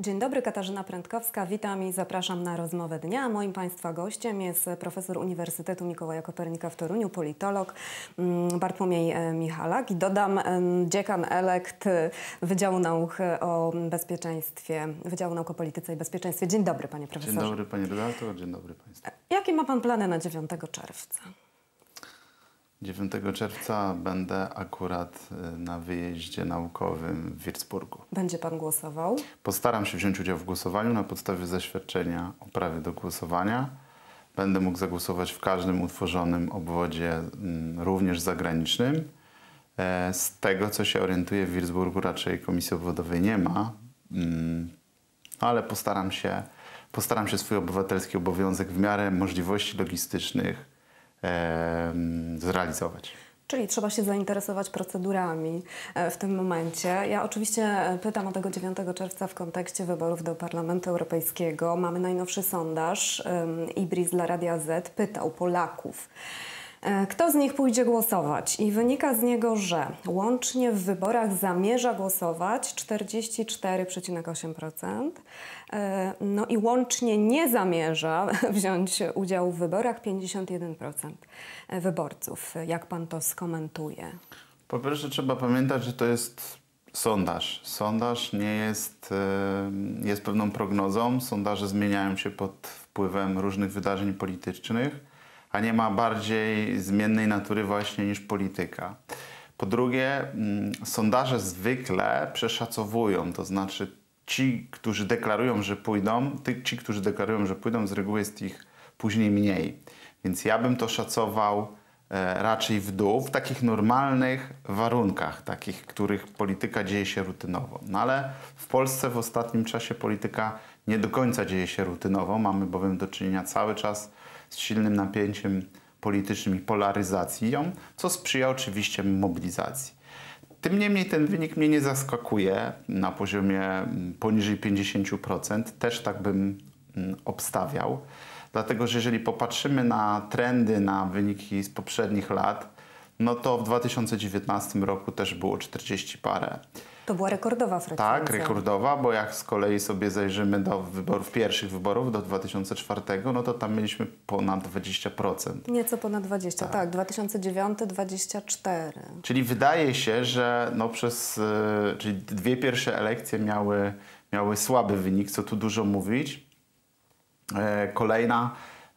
Dzień dobry, Katarzyna Prędkowska. Witam i zapraszam na rozmowę dnia. Moim Państwa gościem jest profesor Uniwersytetu Mikołaja Kopernika w Toruniu, politolog Bartłomiej Michalak i dodam dziekan elekt Wydziału Nauk o Bezpieczeństwie, Wydziału Nauk o Polityce i Bezpieczeństwie. Dzień dobry, panie profesorze. Dzień dobry, panie redaktor, dzień dobry państwu. Jakie ma pan plany na 9 czerwca? 9 czerwca będę akurat na wyjeździe naukowym w Würzburgu. Będzie pan głosował? Postaram się wziąć udział w głosowaniu na podstawie zaświadczenia o prawie do głosowania. Będę mógł zagłosować w każdym utworzonym obwodzie, również zagranicznym. Z tego, co się orientuję, w Würzburgu raczej komisji obwodowej nie ma, ale postaram się swój obywatelski obowiązek w miarę możliwości logistycznych zrealizować. Czyli trzeba się zainteresować procedurami w tym momencie. Ja oczywiście pytam o tego 9 czerwca w kontekście wyborów do Parlamentu Europejskiego. Mamy najnowszy sondaż. Ibris dla Radia Z pytał Polaków, kto z nich pójdzie głosować, i wynika z niego, że łącznie w wyborach zamierza głosować 44,8%, no i łącznie nie zamierza wziąć udziału w wyborach 51% wyborców. Jak pan to skomentuje? Po pierwsze trzeba pamiętać, że to jest sondaż. Sondaż nie jest pewną prognozą. Sondaże zmieniają się pod wpływem różnych wydarzeń politycznych, a nie ma bardziej zmiennej natury właśnie niż polityka. Po drugie, sondaże zwykle przeszacowują, to znaczy ci, którzy deklarują, że pójdą, z reguły jest ich później mniej. Więc ja bym to szacował raczej w dół, w takich normalnych warunkach, takich, w których polityka dzieje się rutynowo. No ale w Polsce w ostatnim czasie polityka nie do końca dzieje się rutynowo. Mamy bowiem do czynienia cały czas z silnym napięciem politycznym i polaryzacją, co sprzyja oczywiście mobilizacji. Tym niemniej ten wynik mnie nie zaskakuje na poziomie poniżej 50%. Też tak bym obstawiał. Dlatego, że jeżeli popatrzymy na trendy, na wyniki z poprzednich lat, no to w 2019 roku też było 40 parę. To była rekordowa frekwencja. Tak, rekordowa, bo jak z kolei sobie zajrzymy do pierwszych wyborów, do 2004, no to tam mieliśmy ponad 20%. Nieco ponad 20%, tak. 2009 24%. Czyli wydaje się, że czyli dwie pierwsze elekcje miały słaby wynik, co tu dużo mówić. Kolejna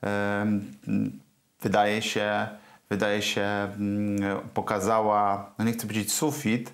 wydaje się pokazała, no nie chcę powiedzieć sufit,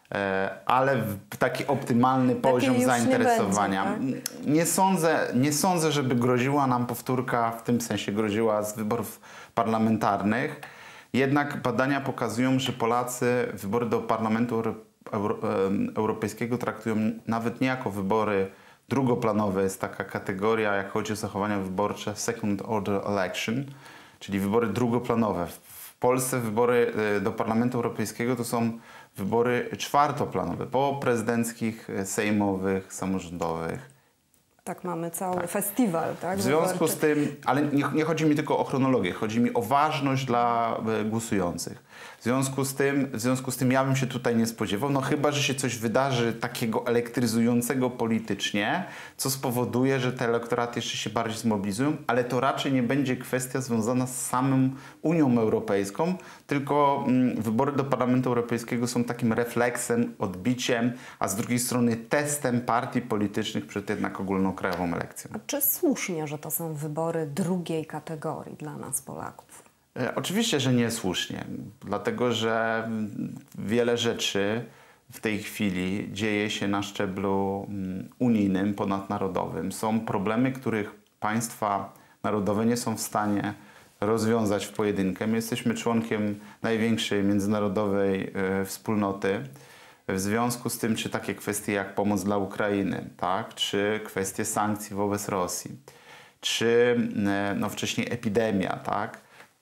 ale taki optymalny poziom zainteresowania. Nie będzie, tak? Nie sądzę, żeby groziła nam powtórka, w tym sensie groziła z wyborów parlamentarnych. Jednak badania pokazują, że Polacy wybory do Parlamentu Europejskiego traktują nawet nie jako wybory drugoplanowe. Jest taka kategoria, jak chodzi o zachowania wyborcze, second order election, czyli wybory drugoplanowe. W Polsce wybory do Parlamentu Europejskiego to są wybory czwartoplanowe, po prezydenckich, sejmowych, samorządowych. Tak, mamy cały festiwal. Tak, w związku z tym, ale nie chodzi mi tylko o chronologię, chodzi mi o ważność dla głosujących. W związku z tym ja bym się tutaj nie spodziewał, no chyba że się coś wydarzy takiego elektryzującego politycznie, co spowoduje, że te elektoraty jeszcze się bardziej zmobilizują, ale to raczej nie będzie kwestia związana z samą Unią Europejską, tylko wybory do Parlamentu Europejskiego są takim refleksem, odbiciem, a z drugiej strony testem partii politycznych przed jednak ogólnokrajową elekcją. A czy słusznie, że to są wybory drugiej kategorii dla nas, Polaków? Oczywiście, że niesłusznie, dlatego że wiele rzeczy w tej chwili dzieje się na szczeblu unijnym, ponadnarodowym. Są problemy, których państwa narodowe nie są w stanie rozwiązać w pojedynkę. My jesteśmy członkiem największej międzynarodowej wspólnoty. W związku z tym, czy takie kwestie jak pomoc dla Ukrainy, tak? Czy kwestie sankcji wobec Rosji, czy wcześniej epidemia, tak?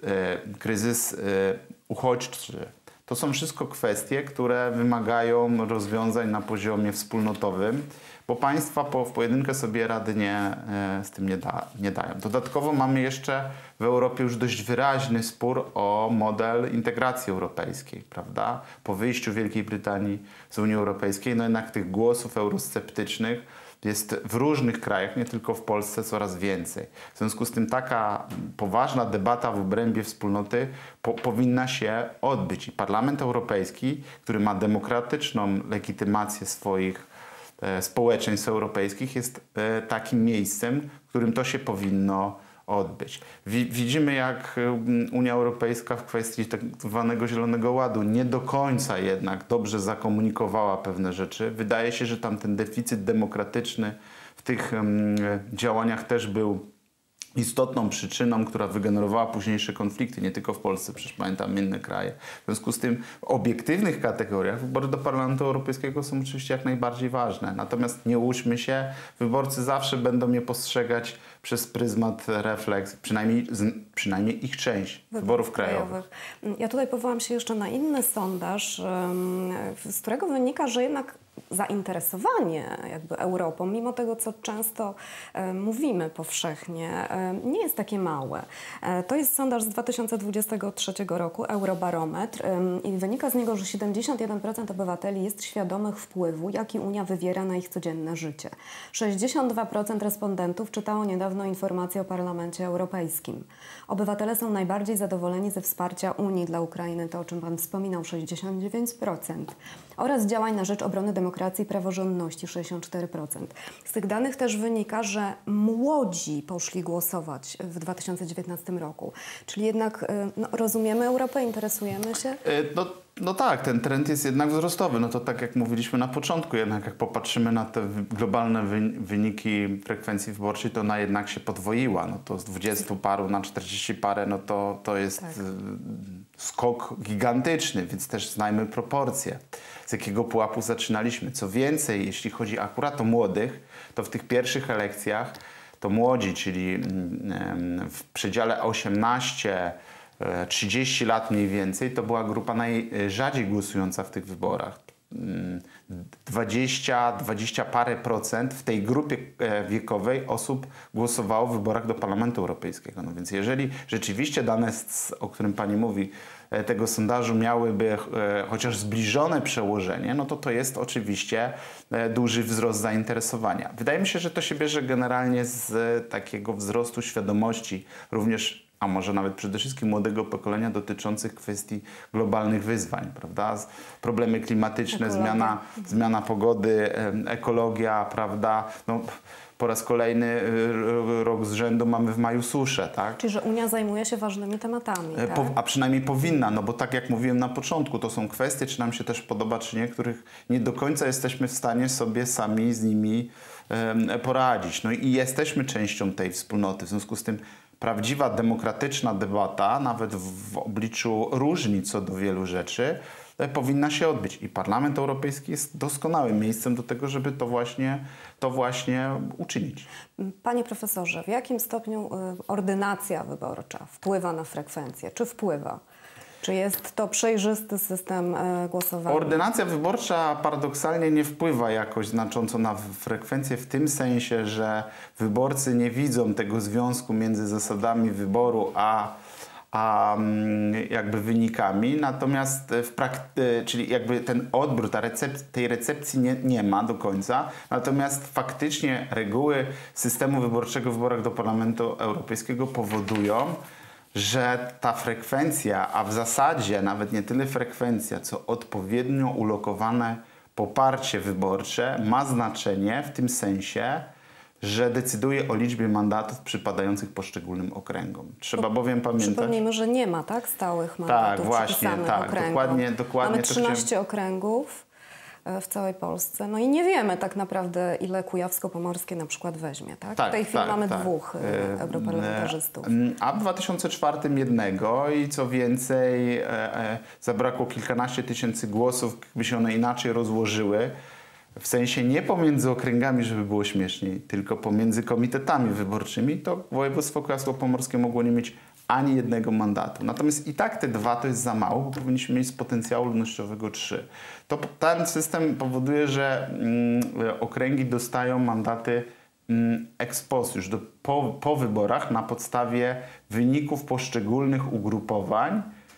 Kryzys uchodźczy. To są wszystko kwestie, które wymagają rozwiązań na poziomie wspólnotowym, bo państwa w pojedynkę sobie rady z tym nie dają. Dodatkowo mamy jeszcze w Europie już dość wyraźny spór o model integracji europejskiej, prawda? Po wyjściu Wielkiej Brytanii z Unii Europejskiej, no jednak tych głosów eurosceptycznych jest w różnych krajach, nie tylko w Polsce, coraz więcej. W związku z tym taka poważna debata w obrębie wspólnoty powinna się odbyć. I Parlament Europejski, który ma demokratyczną legitymację swoich społeczeństw europejskich, jest takim miejscem, w którym to się powinno odbyć. Widzimy, jak Unia Europejska w kwestii tak zwanego Zielonego Ładu nie do końca jednak dobrze zakomunikowała pewne rzeczy. Wydaje się, że tam ten deficyt demokratyczny w tych działaniach też był istotną przyczyną, która wygenerowała późniejsze konflikty, nie tylko w Polsce, przecież pamiętam inne kraje. W związku z tym w obiektywnych kategoriach wybory do Parlamentu Europejskiego są oczywiście jak najbardziej ważne. Natomiast nie łudźmy się, wyborcy zawsze będą je postrzegać przez pryzmat refleks, przynajmniej ich część, wyborów krajowych. Ja tutaj powołam się jeszcze na inny sondaż, z którego wynika, że jednak zainteresowanie jakby Europą, mimo tego, co często mówimy powszechnie, nie jest takie małe. To jest sondaż z 2023 roku, Eurobarometr, i wynika z niego, że 71% obywateli jest świadomych wpływu, jaki Unia wywiera na ich codzienne życie. 62% respondentów czytało niedawno informacje o Parlamencie Europejskim. Obywatele są najbardziej zadowoleni ze wsparcia Unii dla Ukrainy, to o czym Pan wspominał, 69%, oraz działań na rzecz obrony demokracji i praworządności, 64%. Z tych danych też wynika, że młodzi poszli głosować w 2019 roku. Czyli jednak rozumiemy Europę, interesujemy się? No tak, ten trend jest jednak wzrostowy. No to tak jak mówiliśmy na początku, jednak jak popatrzymy na te globalne wyniki frekwencji wyborczej, to ona jednak się podwoiła. No to z 20 paru na 40 parę, no to jest skok gigantyczny, więc też znajmy proporcje, z jakiego pułapu zaczynaliśmy. Co więcej, jeśli chodzi akurat o młodych, to w tych pierwszych elekcjach to młodzi, czyli w przedziale 18-30 lat mniej więcej, to była grupa najrzadziej głosująca w tych wyborach. 20 parę procent w tej grupie wiekowej osób głosowało w wyborach do Parlamentu Europejskiego. No więc jeżeli rzeczywiście dane, o którym Pani mówi, tego sondażu miałyby chociaż zbliżone przełożenie, no to jest oczywiście duży wzrost zainteresowania. Wydaje mi się, że to się bierze generalnie z takiego wzrostu świadomości, również a może nawet przede wszystkim młodego pokolenia dotyczących kwestii globalnych wyzwań, prawda? Problemy klimatyczne, zmiana pogody, ekologia, prawda? No, po raz kolejny rok z rzędu mamy w maju suszę, tak? Czyli, że Unia zajmuje się ważnymi tematami, tak? A przynajmniej powinna, no bo tak jak mówiłem na początku, to są kwestie, czy nam się też podoba, czy nie, których nie do końca jesteśmy w stanie sobie sami z nimi poradzić. No i jesteśmy częścią tej wspólnoty, w związku z tym prawdziwa demokratyczna debata, nawet w obliczu różnic co do wielu rzeczy, powinna się odbyć. I Parlament Europejski jest doskonałym miejscem do tego, żeby to właśnie uczynić. Panie profesorze, w jakim stopniu ordynacja wyborcza wpływa na frekwencję? Czy wpływa? Czy jest to przejrzysty system głosowania? Ordynacja wyborcza paradoksalnie nie wpływa jakoś znacząco na frekwencję w tym sensie, że wyborcy nie widzą tego związku między zasadami wyboru a jakby wynikami, natomiast czyli jakby ten odbiór, tej recepcji nie ma do końca, natomiast faktycznie reguły systemu wyborczego w wyborach do Parlamentu Europejskiego powodują, że ta frekwencja, a w zasadzie nawet nie tyle frekwencja, co odpowiednio ulokowane poparcie wyborcze ma znaczenie w tym sensie, że decyduje o liczbie mandatów przypadających poszczególnym okręgom. Trzeba bowiem pamiętać... Przypomnijmy, że nie ma stałych mandatów przypisanych okręgom. Dokładnie. Mamy 13 okręgów w całej Polsce. No i nie wiemy tak naprawdę, ile Kujawsko-Pomorskie na przykład weźmie, tak? W tej chwili mamy dwóch europarlamentarzystów. A w 2004 jednego i co więcej zabrakło kilkanaście tysięcy głosów, by się one inaczej rozłożyły. W sensie nie pomiędzy okręgami, żeby było śmieszniej, tylko pomiędzy komitetami wyborczymi, to województwo kujawsko-pomorskie mogło nie mieć ani jednego mandatu. Natomiast i tak te dwa to jest za mało, bo powinniśmy mieć z potencjału ludnościowego 3. Ten system powoduje, że okręgi dostają mandaty ex post, już po wyborach na podstawie wyników poszczególnych ugrupowań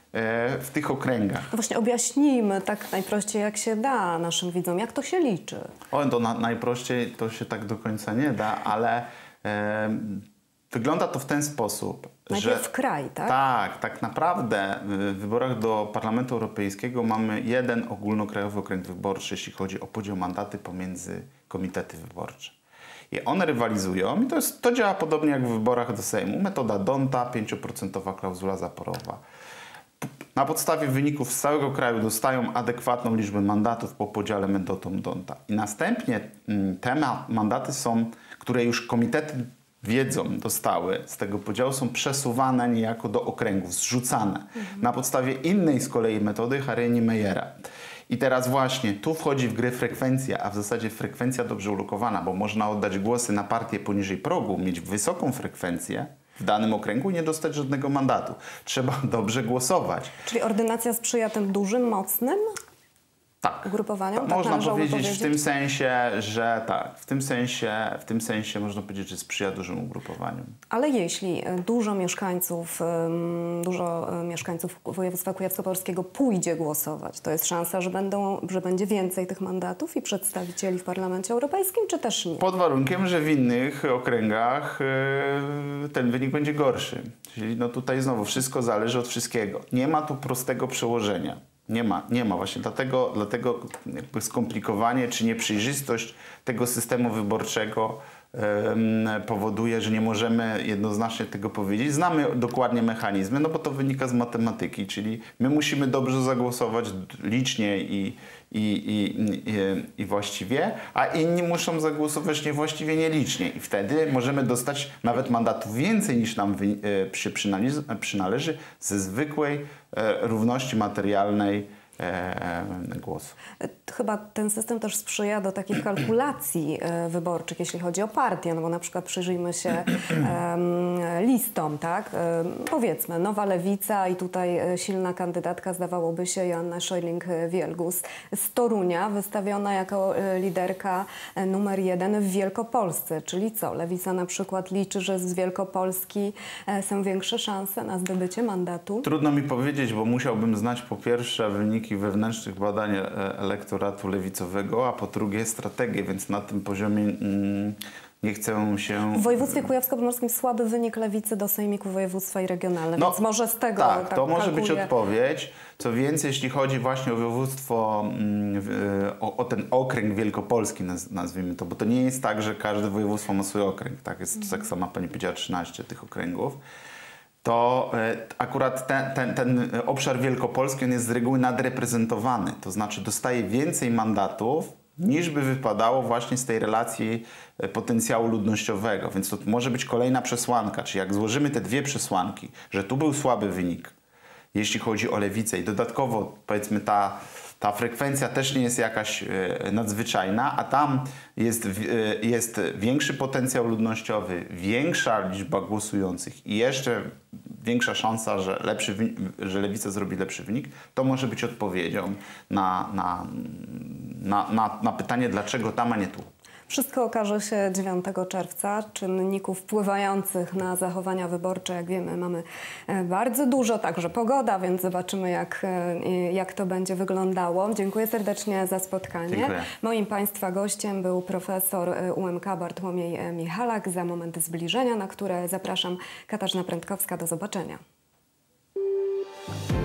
w tych okręgach. No właśnie objaśnijmy tak najprościej jak się da naszym widzom, jak to się liczy. To najprościej to się tak do końca nie da, ale wygląda to w ten sposób, Najpierw że kraj, tak? Tak naprawdę w wyborach do Parlamentu Europejskiego mamy jeden ogólnokrajowy okręg wyborczy, jeśli chodzi o podział mandaty pomiędzy komitety wyborcze. I one rywalizują i to działa podobnie jak w wyborach do Sejmu. Metoda D'Hondta, 5% klauzula zaporowa. Na podstawie wyników z całego kraju dostają adekwatną liczbę mandatów po podziale metodą D'Hondta. I następnie te mandaty które już komitety dostały z tego podziału, są przesuwane niejako do okręgów, zrzucane. Na podstawie innej z kolei metody Hareni-Meyera. I teraz właśnie tu wchodzi w grę frekwencja, a w zasadzie frekwencja dobrze ulokowana, bo można oddać głosy na partię poniżej progu, mieć wysoką frekwencję w danym okręgu i nie dostać żadnego mandatu. Trzeba dobrze głosować. Czyli ordynacja sprzyja tym dużym, mocnym ugrupowaniom? Tak można powiedzieć w tym sensie, że tak. W tym sensie można powiedzieć, że sprzyja dużym ugrupowaniom. Ale jeśli dużo mieszkańców województwa kujawsko-pomorskiego pójdzie głosować, to jest szansa, że będzie więcej tych mandatów i przedstawicieli w Parlamencie Europejskim, czy też nie? Pod warunkiem, że w innych okręgach ten wynik będzie gorszy. Czyli tutaj znowu wszystko zależy od wszystkiego. Nie ma tu prostego przełożenia. Nie ma właśnie. Dlatego jakby skomplikowanie czy nieprzejrzystość tego systemu wyborczego powoduje, że nie możemy jednoznacznie tego powiedzieć. Znamy dokładnie mechanizmy, bo to wynika z matematyki, czyli my musimy dobrze zagłosować licznie i właściwie, a inni muszą zagłosować niewłaściwie, nielicznie. I wtedy możemy dostać nawet mandatów więcej niż nam się przynależy ze zwykłej równości materialnej głosu. Chyba ten system też sprzyja do takich kalkulacji wyborczych, jeśli chodzi o partie, bo na przykład przyjrzyjmy się listom, tak? Powiedzmy, Nowa Lewica i tutaj silna kandydatka, zdawałoby się, Joanna Scheuring-Wielgus z Torunia, wystawiona jako liderka numer 1 w Wielkopolsce. Czyli co? Lewica na przykład liczy, że z Wielkopolski są większe szanse na zdobycie mandatu? Trudno mi powiedzieć, bo musiałbym znać po pierwsze wyniki wewnętrznych badań elektoratu lewicowego, a po drugie strategię, więc na tym poziomie nie chcę się... W województwie kujawsko-pomorskim słaby wynik lewicy do sejmiku województwa i regionalne, więc może z tego tak to może być odpowiedź. Co więcej, jeśli chodzi właśnie o województwo, o ten okręg wielkopolski, nazwijmy to, bo to nie jest tak, że każde województwo ma swój okręg, tak? Jest, tak sama pani powiedziała, 13 tych okręgów. To akurat ten obszar wielkopolski on jest z reguły nadreprezentowany. To znaczy dostaje więcej mandatów, niż by wypadało właśnie z tej relacji potencjału ludnościowego. Więc to może być kolejna przesłanka. Czyli jak złożymy te dwie przesłanki, że tu był słaby wynik, jeśli chodzi o lewicę i dodatkowo powiedzmy ta frekwencja też nie jest jakaś nadzwyczajna, a tam jest większy potencjał ludnościowy, większa liczba głosujących i jeszcze większa szansa, że lewica zrobi lepszy wynik, to może być odpowiedzią na pytanie, dlaczego tam, a nie tu. Wszystko okaże się 9 czerwca. Czynników wpływających na zachowania wyborcze, jak wiemy, mamy bardzo dużo, także pogoda, więc zobaczymy, jak to będzie wyglądało. Dziękuję serdecznie za spotkanie. Dziękuję. Moim Państwa gościem był profesor UMK Bartłomiej Michalak. Za moment zbliżenia, na które zapraszam, Katarzyna Prędkowska. Do zobaczenia.